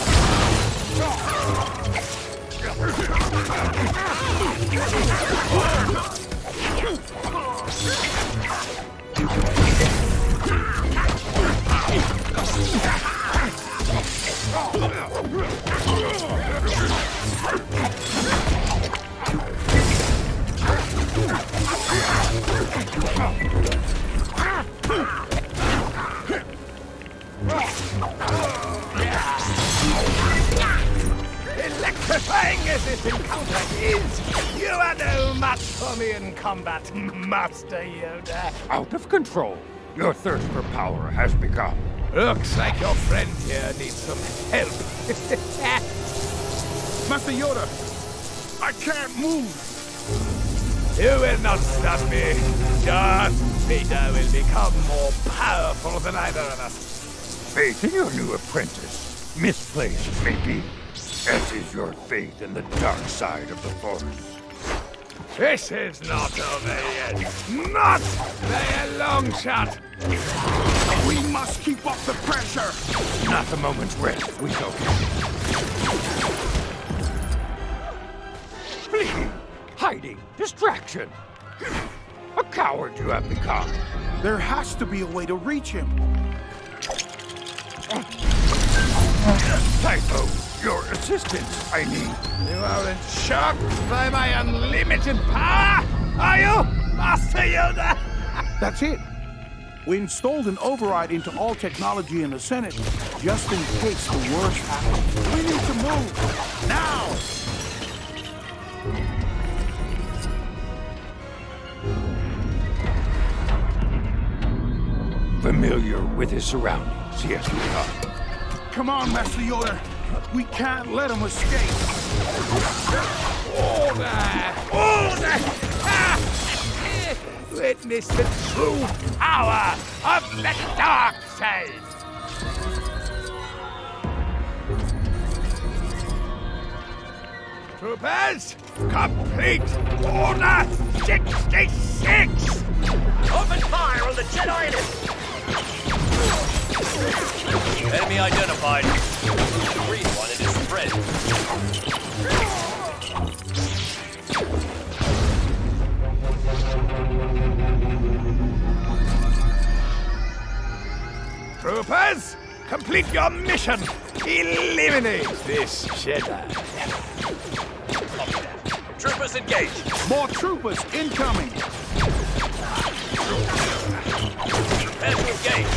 Speaker 14: Electrifying as this encounter is, you are no match for me in combat, Master Yoda.
Speaker 6: Out of control. Your thirst for power has begun.
Speaker 14: Looks like your friend here needs some help.
Speaker 20: Master Yoda, I can't move.
Speaker 14: You will not stop me. Darth Vader will become more powerful than either of us.
Speaker 6: Faith in your new apprentice, misplaced maybe, as is your faith in the dark side of the Force.
Speaker 14: This is not over yet. Not by a long shot.
Speaker 20: We must keep up the pressure.
Speaker 6: Not a moment's rest, we shall continue. Fleeing, hiding, distraction. A coward you have become.
Speaker 20: There has to be a way to reach him.
Speaker 6: Typho, your assistance, I need.
Speaker 14: You aren't shocked by my unlimited power, are you, Master Yoda?
Speaker 20: That's it. We installed an override into all technology in the Senate, just in case the worst happens. We need to move. Now!
Speaker 6: Familiar with his surroundings, yes we are.
Speaker 20: Come on, Master Yoda. We can't let him escape.
Speaker 14: Order! Order! Ah! Witness the true power of the dark side! Troopers, complete Order 66!
Speaker 21: Open fire on the Jedi enemy! Enemy identified. Green one, it is spread.
Speaker 14: Troopers, complete your mission! Eliminate this Jedi!
Speaker 21: Troopers engaged!
Speaker 20: More troopers incoming!
Speaker 21: Prepare to engage!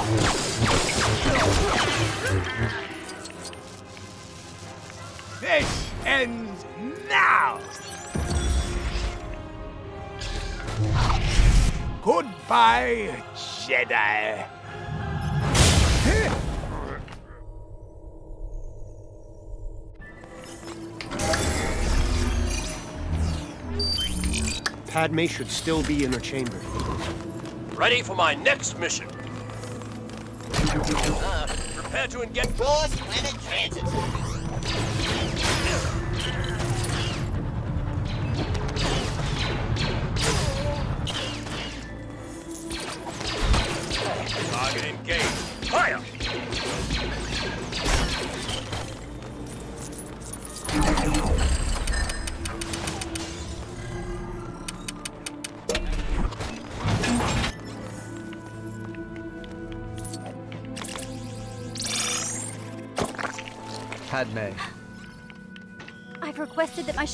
Speaker 14: This ends now! Goodbye, Jedi!
Speaker 5: Padme should still be in her chamber.
Speaker 21: Ready for my next mission. Prepare to engage.
Speaker 13: Force planet transit.
Speaker 21: Target engaged. Fire!
Speaker 2: Padme.
Speaker 8: I've requested that my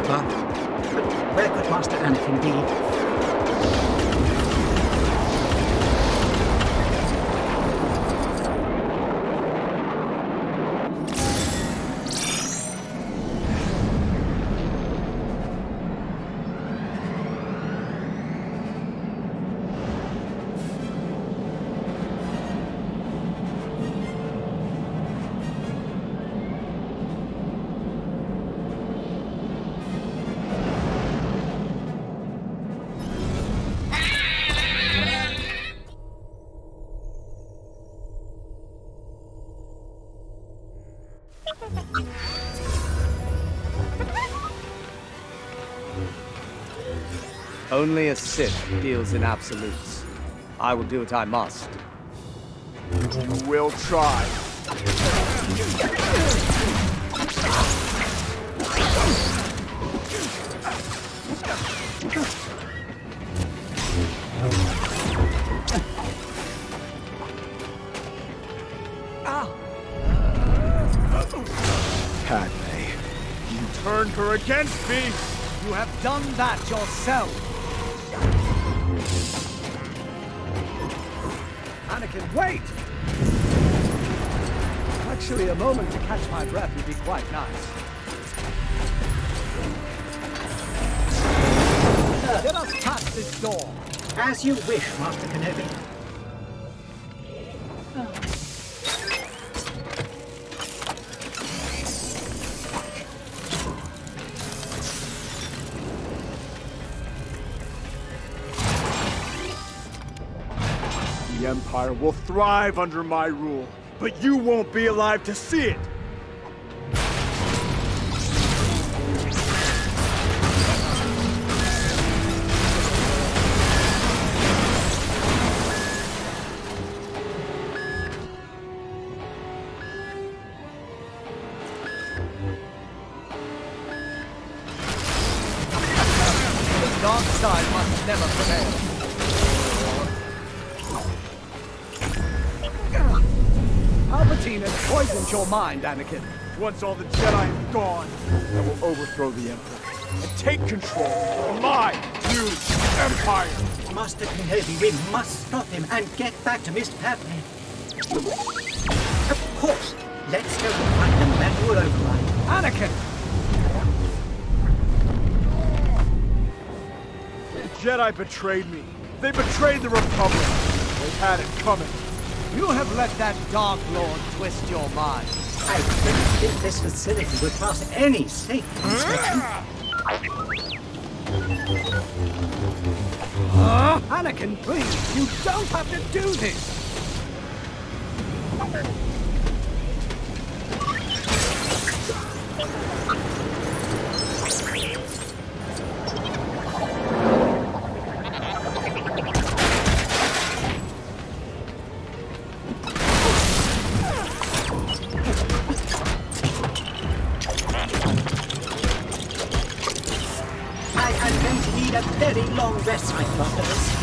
Speaker 19: But where could Master Anakin be?
Speaker 2: Only a Sith deals in absolutes. I will do what I must.
Speaker 1: We'll try. Padme, you turned her against me!
Speaker 14: You have done that yourself! Anakin, wait! Actually, a moment to catch my breath would be quite nice. Get us past this door!
Speaker 19: As you wish, Master Kenobi.
Speaker 1: The Empire will thrive under my rule, but you won't be alive to see it!
Speaker 14: The dark side must never prevail. Palpatine has poisoned your mind, Anakin.
Speaker 1: Once all the Jedi are gone, I will overthrow the Emperor and take control of my new Empire!
Speaker 19: Master Kenobi, we must stop him and get back to Miss Padme. Of course. Let's go and find the manual override.
Speaker 14: Anakin!
Speaker 1: The Jedi betrayed me. They betrayed the Republic. They had it coming.
Speaker 14: You have let that Dark Lord twist your mind.
Speaker 19: I don't think this facility would pass any safety inspection.
Speaker 14: Anakin, please, you don't have to do this!
Speaker 19: A very long rest cycle after this.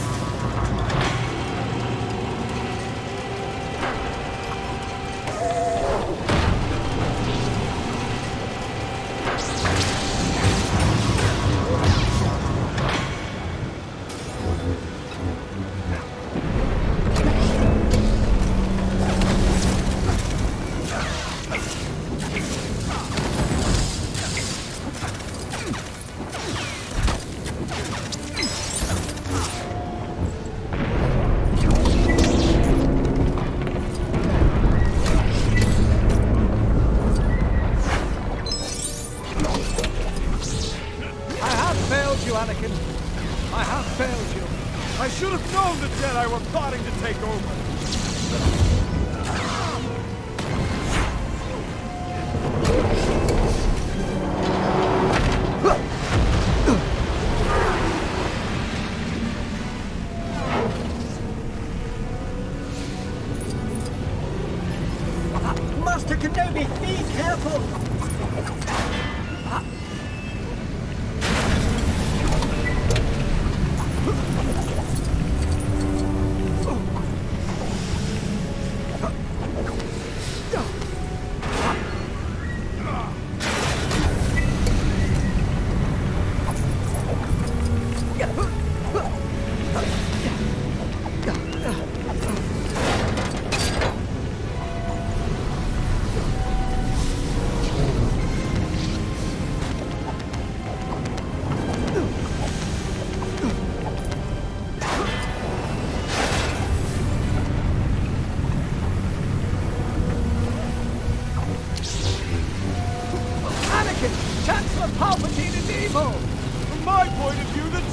Speaker 14: Anakin. I have failed you.
Speaker 1: I should have known the Jedi were plotting to take over.
Speaker 19: Master Kenobi, be careful!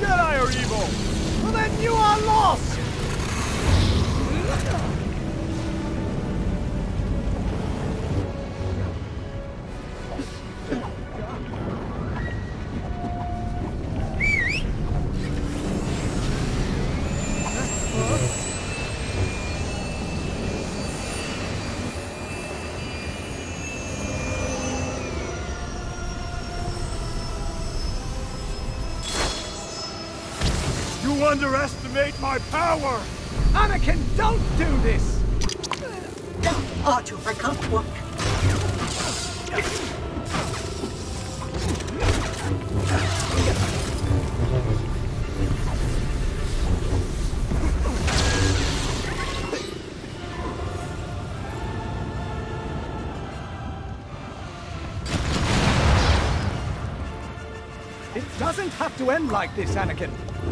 Speaker 1: Jedi are evil!
Speaker 14: Well, then you are lost!
Speaker 1: You underestimate my power!
Speaker 14: Anakin, don't do this!
Speaker 19: R2, I can't walk.
Speaker 14: It doesn't have to end like this, Anakin.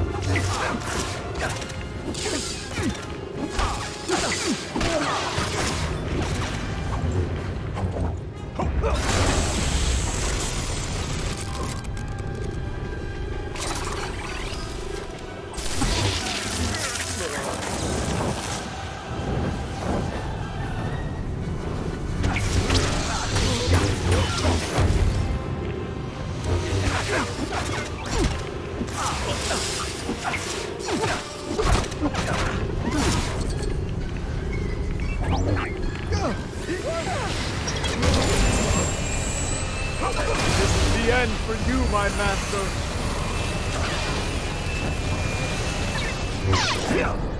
Speaker 1: This is the end for you, my master.
Speaker 14: Yeah.